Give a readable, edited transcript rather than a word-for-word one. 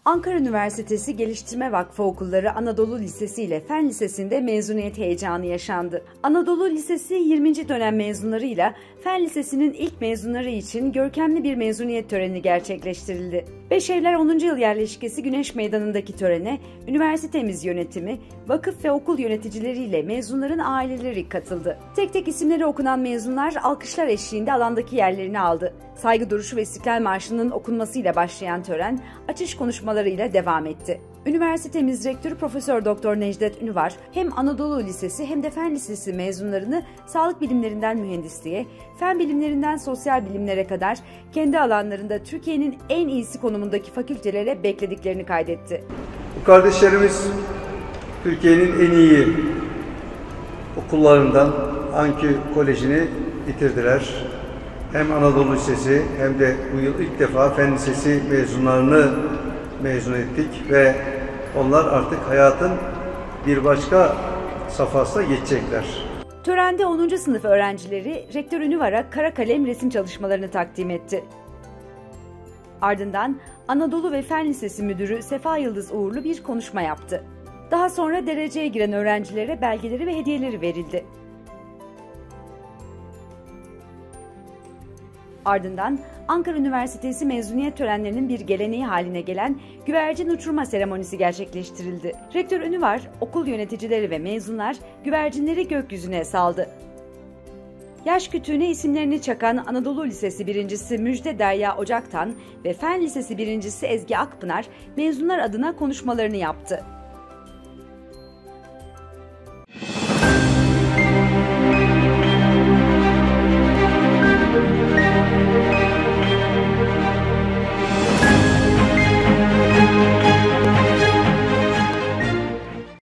Ankara Üniversitesi Geliştirme Vakfı Okulları Anadolu Lisesi ile Fen Lisesi'nde mezuniyet heyecanı yaşandı. Anadolu Lisesi 20. dönem mezunlarıyla Fen Lisesi'nin ilk mezunları için görkemli bir mezuniyet töreni gerçekleştirildi. Beşevler 10. yıl yerleşkesi Güneş Meydanı'ndaki törene üniversitemiz yönetimi, vakıf ve okul yöneticileriyle mezunların aileleri katıldı. Tek tek isimleri okunan mezunlar alkışlar eşliğinde alandaki yerlerini aldı. Saygı duruşu ve İstiklal Marşı'nın okunmasıyla başlayan tören açış konuşmalarıyla devam etti. Üniversitemiz Rektörü Profesör Doktor Necdet Ünüvar hem Anadolu Lisesi hem de Fen Lisesi mezunlarını sağlık bilimlerinden mühendisliğe, fen bilimlerinden sosyal bilimlere kadar kendi alanlarında Türkiye'nin en iyisi konumundaki fakültelere beklediklerini kaydetti. Bu kardeşlerimiz Türkiye'nin en iyi okullarından Ankü Koleji'ni bitirdiler. Hem Anadolu Lisesi hem de bu yıl ilk defa Fen Lisesi mezunlarını mezun ettik ve onlar artık hayatın bir başka safhasına geçecekler. Törende 10. sınıf öğrencileri Rektör Ünüvar'a kara kalem resim çalışmalarını takdim etti. Ardından Anadolu ve Fen Lisesi Müdürü Sefa Yıldız Uğurlu bir konuşma yaptı. Daha sonra dereceye giren öğrencilere belgeleri ve hediyeleri verildi. Ardından Ankara Üniversitesi mezuniyet törenlerinin bir geleneği haline gelen güvercin uçurma seremonisi gerçekleştirildi. Rektör Ünüvar, okul yöneticileri ve mezunlar güvercinleri gökyüzüne saldı. Yaş kütüğüne isimlerini çakan Anadolu Lisesi birincisi Müjde Derya Ocaktan ve Fen Lisesi birincisi Ezgi Akpınar mezunlar adına konuşmalarını yaptı.